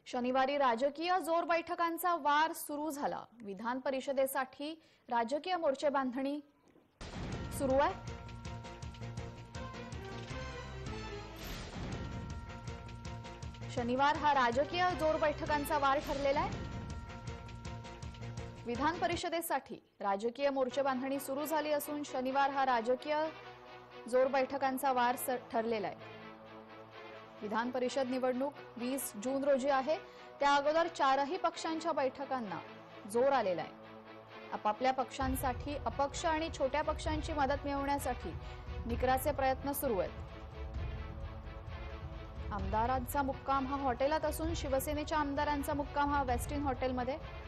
शनिवारी राजकीय जोर बैठकांचा वार सुरू झाला। विधान परिषदेसाठी राजकीय मोर्चे बांधणी सुरू आहे। शनिवार हा राजकीय जोर बैठकांचा वार ठरलेला आहे। विधान परिषदेसाठी राजकीय मोर्चे बांधणी सुरू झाली असून शनिवार हा राजकीय जोर बैठकांचा वार ठरलेला आहे। विधान परिषद निवडणूक 20 जून रोजी आहे। त्या अगोदर चारही पक्षांच्या बैठकांना जोर आलेला आहे। आपापल्या पक्षांसाठी अपक्ष आणि छोट्या पक्षांची मदत मिळवण्यासाठी निकराचे प्रयत्न सुरू आहेत। आमदारांचा मुक्काम हा हॉटेलात असून शिवसेनेच्या आमदारांचा मुक्काम हा वेस्टिन हॉटेलमध्ये